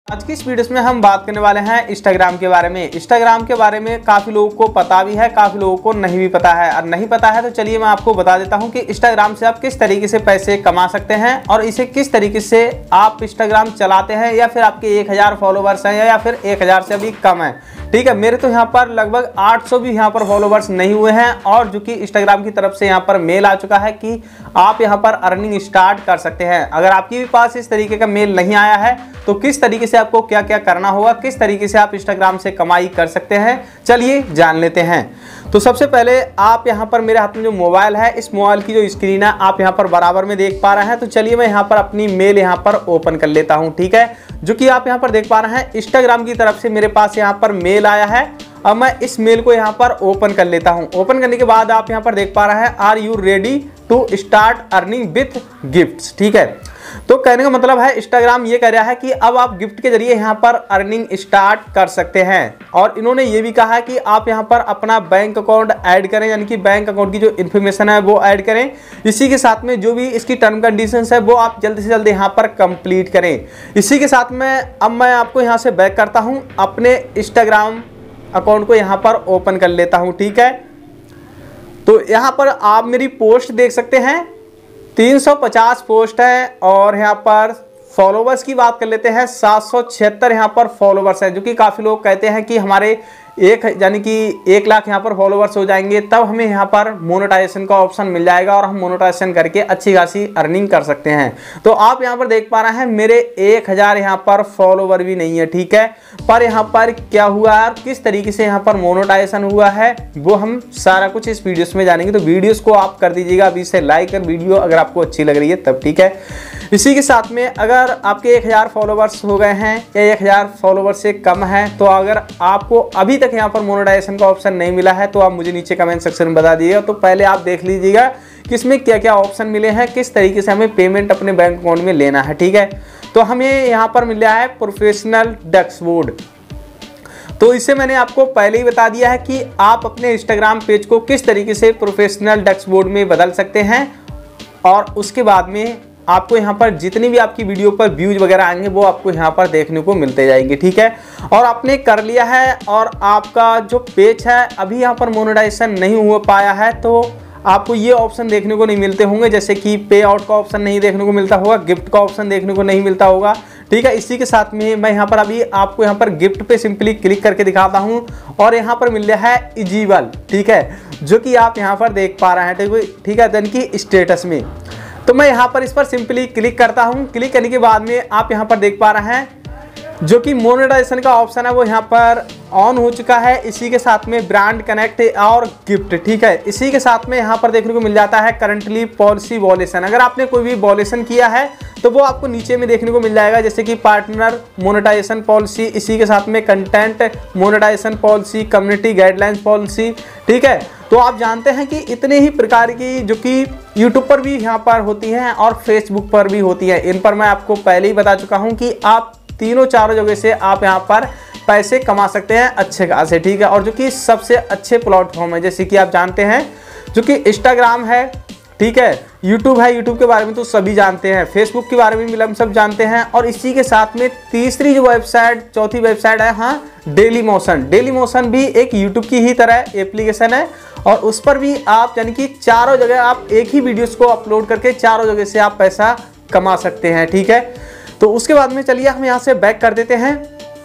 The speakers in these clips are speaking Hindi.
आज की इस वीडियो में हम बात करने वाले हैं इंस्टाग्राम के बारे में। इंस्टाग्राम के बारे में काफ़ी लोगों को पता भी है, काफ़ी लोगों को नहीं भी पता है। और नहीं पता है तो चलिए मैं आपको बता देता हूं कि इंस्टाग्राम से आप किस तरीके से पैसे कमा सकते हैं और इसे किस तरीके से आप इंस्टाग्राम चलाते हैं, या फिर आपके 1000 फॉलोवर्स हैं या फिर 1000 से अभी कम है। ठीक है, मेरे तो यहाँ पर लगभग 800 भी यहाँ पर फॉलोवर्स नहीं हुए हैं, और जो कि इंस्टाग्राम की तरफ से यहाँ पर मेल आ चुका है कि आप यहाँ पर अर्निंग स्टार्ट कर सकते हैं। अगर आपके भी पास इस तरीके का मेल नहीं आया है तो किस तरीके से आपको क्या क्या करना होगा, किस तरीके से आप इंस्टाग्राम से कमाई कर सकते हैं, चलिए जान लेते हैं। तो सबसे पहले आप यहाँ पर मेरे हाथ में जो मोबाइल है, इस मोबाइल की जो स्क्रीन है आप यहाँ पर बराबर में देख पा रहे हैं। तो चलिए मैं यहाँ पर अपनी मेल यहाँ पर ओपन कर लेता हूँ। ठीक है, जो कि आप यहाँ पर देख पा रहे हैं इंस्टाग्राम की तरफ से मेरे पास यहाँ पर मेल आया है। अब मैं इस मेल को यहाँ पर ओपन कर लेता हूँ। ओपन करने के बाद आप यहाँ पर देख पा रहे हैं are you ready to start earning with gifts. ठीक है, तो कहने का मतलब है इंस्टाग्राम ये कह रहा है कि अब आप गिफ्ट के जरिए यहाँ पर अर्निंग स्टार्ट कर सकते हैं। और इन्होंने ये भी कहा है कि आप यहाँ पर अपना बैंक अकाउंट ऐड करें, यानी कि बैंक अकाउंट की जो इन्फॉर्मेशन है वो ऐड करें। इसी के साथ में जो भी इसकी टर्म कंडीशंस है वो आप जल्द से जल्द यहाँ पर कंप्लीट करें। इसी के साथ में अब मैं आपको यहाँ से बैक करता हूँ, अपने इंस्टाग्राम अकाउंट को यहाँ पर ओपन कर लेता हूँ। ठीक है, तो यहाँ पर आप मेरी पोस्ट देख सकते हैं, 350 पोस्ट है। और यहाँ पर फॉलोवर्स की बात कर लेते हैं, 776 यहाँ पर फॉलोवर्स हैं, जो कि काफ़ी लोग कहते हैं कि हमारे यानी कि 1 लाख यहाँ पर फॉलोवर्स हो जाएंगे तब हमें यहाँ पर मोनेटाइजेशन का ऑप्शन मिल जाएगा और हम मोनेटाइजेशन करके अच्छी खासी अर्निंग कर सकते हैं। तो आप यहाँ पर देख पा रहे हैं मेरे 1000 यहाँ पर फॉलोवर भी नहीं है। ठीक है, पर यहाँ पर क्या हुआ है, किस तरीके से यहाँ पर मोनेटाइजेशन हुआ है, वो हम सारा कुछ इस वीडियोस में जानेंगे। तो वीडियोस को आप कर दीजिएगा अभी से लाइक और वीडियो अगर आपको अच्छी लग रही है तब। ठीक है, इसी के साथ में अगर आपके 1000 फॉलोवर्स हो गए हैं या 1000 फॉलोवर्स से कम है, तो अगर आपको अभी तक यहाँ पर मोनेटाइजेशन का ऑप्शन नहीं मिला है तो आप मुझे नीचे कमेंट सेक्शन में बता दीजिएगा। तो पहले आप देख लीजिएगा कि इसमें क्या क्या ऑप्शन मिले हैं, किस तरीके से हमें पेमेंट अपने बैंक अकाउंट में लेना है। ठीक है, तो हमें यहाँ पर मिल रहा है प्रोफेशनल डैशबोर्ड। तो इसे मैंने आपको पहले ही बता दिया है कि आप अपने इंस्टाग्राम पेज को किस तरीके से प्रोफेशनल डैशबोर्ड में बदल सकते हैं, और उसके बाद में आपको यहाँ पर जितनी भी आपकी वीडियो पर व्यूज वगैरह आएंगे वो आपको यहाँ पर देखने को मिलते जाएंगे। ठीक है, और आपने कर लिया है और आपका जो पेज है अभी यहाँ पर मोनेटाइजेशन नहीं हो पाया है, तो आपको ये ऑप्शन देखने को नहीं मिलते होंगे, जैसे कि पे आउट का ऑप्शन नहीं देखने को मिलता होगा, गिफ्ट का ऑप्शन देखने को नहीं मिलता होगा। ठीक है, इसी के साथ में मैं यहाँ पर अभी आपको यहाँ पर गिफ्ट पे सिंपली क्लिक करके दिखाता हूँ, और यहाँ पर मिल रहा है इजिबल। ठीक है, जो कि आप यहाँ पर देख पा रहे हैं। ठीक है, यानी कि स्टेटस में। तो मैं यहाँ पर इस पर सिंपली क्लिक करता हूँ। क्लिक करने के बाद में आप यहाँ पर देख पा रहे हैं जो कि मोनेटाइजेशन का ऑप्शन है वो यहाँ पर ऑन हो चुका है। इसी के साथ में ब्रांड कनेक्ट और गिफ्ट। ठीक है, इसी के साथ में यहाँ पर देखने को मिल जाता है करंटली पॉलिसी वॉलेशन। अगर आपने कोई भी वॉलेशन किया है तो वो आपको नीचे में देखने को मिल जाएगा, जैसे कि पार्टनर मोनेटाइजेशन पॉलिसी, इसी के साथ में content monetisation policy, community guidelines policy. ठीक है, तो आप जानते हैं कि इतने ही प्रकार की जो कि यूट्यूब पर भी यहाँ पर होती हैं और फेसबुक पर भी होती हैं। इन पर मैं आपको पहले ही बता चुका हूँ कि आप तीनों चारों जगह से आप यहाँ पर पैसे कमा सकते हैं अच्छे खासे। ठीक है, और जो कि सबसे अच्छे प्लेटफॉर्म है, जैसे कि आप जानते हैं जो कि इंस्टाग्राम है, ठीक है, यूट्यूब है, यूट्यूब के बारे में तो सभी जानते हैं, फेसबुक के बारे में भी हम सब जानते हैं, और इसी के साथ में तीसरी जो वेबसाइट, चौथी वेबसाइट है, हाँ, डेली मोशन। डेली मोशन भी एक यूट्यूब की ही तरह एप्लीकेशन है, और उस पर भी आप यानी कि चारों जगह आप एक ही वीडियोस को अपलोड करके चारों जगह से आप पैसा कमा सकते हैं। ठीक है, तो उसके बाद में चलिए हम यहाँ से बैक कर देते हैं,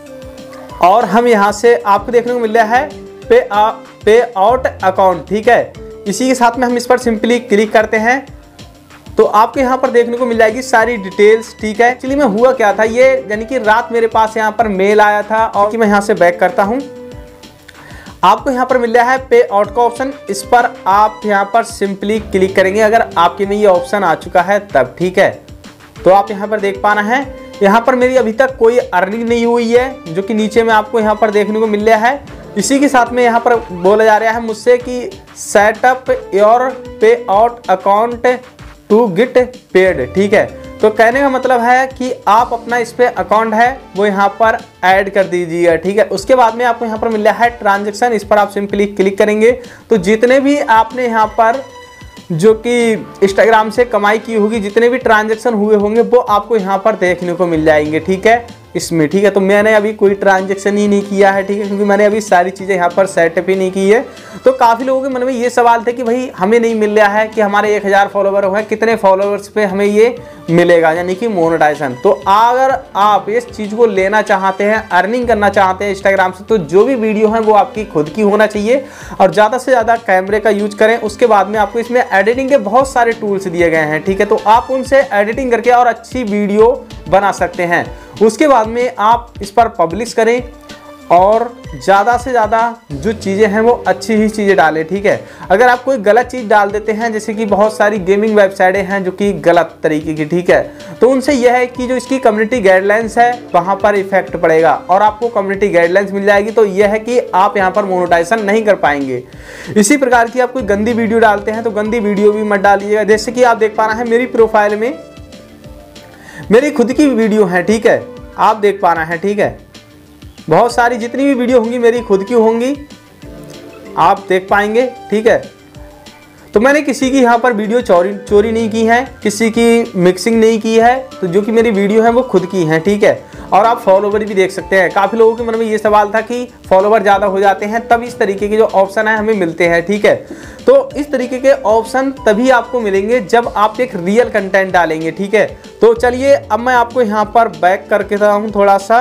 और हम यहाँ से आपको देखने को मिल रहा है पे आउट अकाउंट। ठीक है, इसी के साथ में हम इस पर सिंपली क्लिक करते हैं तो आपको यहाँ पर देखने को मिल जाएगी सारी डिटेल्स। ठीक है, एक्चुअली में हुआ क्या था, ये यानी कि रात मेरे पास यहाँ पर मेल आया था, और कि मैं यहाँ से बैक करता हूँ। आपको यहाँ पर मिल रहा है पे आउट का ऑप्शन, इस पर आप यहाँ पर सिंपली क्लिक करेंगे अगर आपके में ये ऑप्शन आ चुका है तब। ठीक है, तो आप यहाँ पर देख पाना है, यहाँ पर मेरी अभी तक कोई अर्निंग नहीं हुई है, जो कि नीचे में आपको यहाँ पर देखने को मिल रहा है। इसी के साथ में यहाँ पर बोला जा रहा है मुझसे कि set up your payout account to get paid. ठीक है, तो कहने का मतलब है कि आप अपना इस पे अकाउंट है वो यहाँ पर ऐड कर दीजिएगा। ठीक है, उसके बाद में आपको यहाँ पर मिल रहा है ट्रांजैक्शन, इस पर आप सिंपली क्लिक करेंगे तो जितने भी आपने यहाँ पर जो कि इंस्टाग्राम से कमाई की होगी, जितने भी ट्रांजैक्शन हुए होंगे वो आपको यहाँ पर देखने को मिल जाएंगे। ठीक है, इसमें, ठीक है। तो मैंने अभी कोई ट्रांजेक्शन ही नहीं किया है, ठीक है, क्योंकि मैंने अभी सारी चीज़ें यहाँ पर सेटअप ही नहीं की है। तो काफ़ी लोगों के मन में ये सवाल थे कि भाई हमें नहीं मिल रहा है कि हमारे 1000 फॉलोवर हो, कितने फॉलोवर्स पे हमें ये मिलेगा, यानी कि मोनेटाइजेशन। तो अगर आप इस चीज़ को लेना चाहते हैं, अर्निंग करना चाहते हैं इंस्टाग्राम से, तो जो भी वीडियो है वो आपकी खुद की होना चाहिए और ज़्यादा से ज़्यादा कैमरे का यूज करें। उसके बाद में आपको इसमें एडिटिंग के बहुत सारे टूल्स दिए गए हैं, ठीक है। तो आप उनसे एडिटिंग करके और अच्छी वीडियो बना सकते हैं। उसके बाद में आप इस पर पब्लिश करें और ज़्यादा से ज़्यादा जो चीज़ें हैं वो अच्छी ही चीज़ें डालें, ठीक है। अगर आप कोई गलत चीज़ डाल देते हैं, जैसे कि बहुत सारी गेमिंग वेबसाइटें हैं जो कि गलत तरीके की, ठीक है, तो उनसे यह है कि जो इसकी कम्युनिटी गाइडलाइंस है वहाँ पर इफेक्ट पड़ेगा और आपको कम्युनिटी गाइडलाइंस मिल जाएगी, तो यह है कि आप यहाँ पर मोनेटाइजेशन नहीं कर पाएंगे। इसी प्रकार की आप कोई गंदी वीडियो डालते हैं तो गंदी वीडियो भी मत डालिएगा। जैसे कि आप देख पा रहे हैं मेरी प्रोफाइल में मेरी खुद की वीडियो है, ठीक है, आप देख पा रहे हैं, ठीक है। बहुत सारी जितनी भी वीडियो होंगी मेरी खुद की होंगी, आप देख पाएंगे, ठीक है। तो मैंने किसी की यहाँ पर वीडियो चोरी नहीं की है, किसी की मिक्सिंग नहीं की है, तो जो कि मेरी वीडियो है वो खुद की है, ठीक है। और आप फॉलोवर भी देख सकते हैं। काफ़ी लोगों के मन में ये सवाल था कि फॉलोवर ज़्यादा हो जाते हैं तब इस तरीके के जो ऑप्शन है हमें मिलते हैं, ठीक है। तो इस तरीके के ऑप्शन तभी आपको मिलेंगे जब आप एक रियल कंटेंट डालेंगे, ठीक है। तो चलिए अब मैं आपको यहाँ पर बैक करके देता हूँ, थोड़ा सा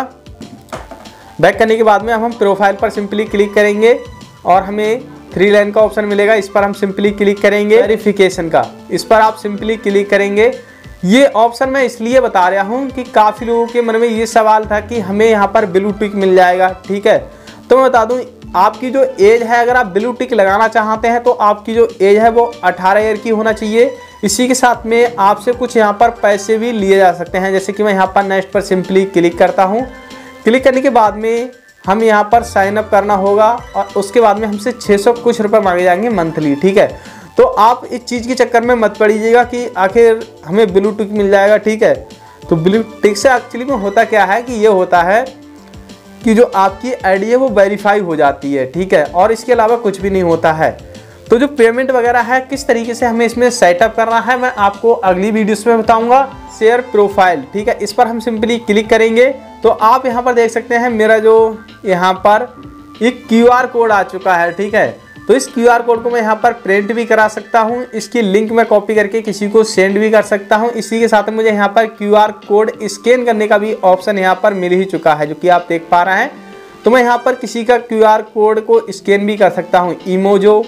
बैक करने के बाद में हम प्रोफाइल पर सिंपली क्लिक करेंगे और हमें 3 लाइन का ऑप्शन मिलेगा, इस पर हम सिंपली क्लिक करेंगे। वेरिफिकेशन का इस पर आप सिंपली क्लिक करेंगे। ये ऑप्शन मैं इसलिए बता रहा हूँ कि काफ़ी लोगों के मन में ये सवाल था कि हमें यहाँ पर ब्लू टिक मिल जाएगा, ठीक है। तो मैं बता दूँ आपकी जो एज है, अगर आप ब्लू टिक लगाना चाहते हैं तो आपकी जो एज है वो 18 ईयर की होना चाहिए। इसी के साथ में आपसे कुछ यहाँ पर पैसे भी लिए जा सकते हैं, जैसे कि मैं यहाँ पर नेक्स्ट पर सिंपली क्लिक करता हूँ। क्लिक करने के बाद में हम यहाँ पर साइन अप करना होगा और उसके बाद में हमसे 600 कुछ रुपए मांगे जाएंगे मंथली, ठीक है। तो आप इस चीज़ के चक्कर में मत पड़िएगा कि आखिर हमें ब्लू टिक मिल जाएगा, ठीक है। तो ब्लू टिक से एक्चुअली में होता क्या है कि ये होता है कि जो आपकी आईडी है वो वेरीफाई हो जाती है, ठीक है, और इसके अलावा कुछ भी नहीं होता है। तो जो पेमेंट वगैरह है किस तरीके से हमें इसमें सेटअप करना है मैं आपको अगली वीडियोस में बताऊंगा। शेयर प्रोफाइल, ठीक है, इस पर हम सिंपली क्लिक करेंगे तो आप यहाँ पर देख सकते हैं मेरा जो यहाँ पर एक QR कोड आ चुका है, ठीक है। तो इस QR कोड को मैं यहाँ पर प्रिंट भी करा सकता हूँ, इसकी लिंक मैं कॉपी करके किसी को सेंड भी कर सकता हूँ। इसी के साथ मुझे यहाँ पर QR कोड स्कैन करने का भी ऑप्शन यहाँ पर मिल ही चुका है, जो कि आप देख पा रहे हैं। तो मैं यहाँ पर किसी का QR कोड को स्कैन भी कर सकता हूँ, इमोजो।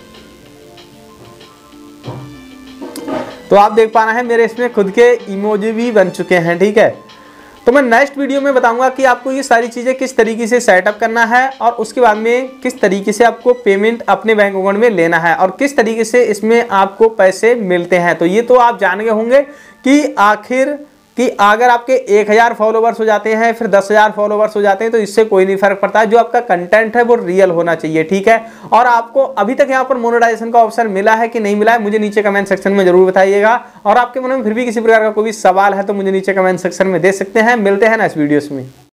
तो आप देख पा रहे हैं मेरे इसमें खुद के इमोजी भी बन चुके हैं, ठीक है। तो मैं नेक्स्ट वीडियो में बताऊंगा कि आपको ये सारी चीज़ें किस तरीके से सेटअप करना है और उसके बाद में किस तरीके से आपको पेमेंट अपने बैंक अकाउंट में लेना है और किस तरीके से इसमें आपको पैसे मिलते हैं। तो ये तो आप जान गए होंगे कि आखिर कि अगर आपके 1000 फॉलोवर्स हो जाते हैं फिर 10,000 फॉलोवर्स हो जाते हैं तो इससे कोई नहीं फर्क पड़ता है। जो आपका कंटेंट है वो रियल होना चाहिए, ठीक है। और आपको अभी तक यहाँ पर मोनेटाइजेशन का ऑप्शन मिला है कि नहीं मिला है मुझे नीचे कमेंट सेक्शन में जरूर बताइएगा। और आपके मन में फिर भी किसी प्रकार का कोई भी सवाल है तो मुझे नीचे कमेंट सेक्शन में दे सकते हैं। मिलते हैं नेक्स्ट वीडियोस में।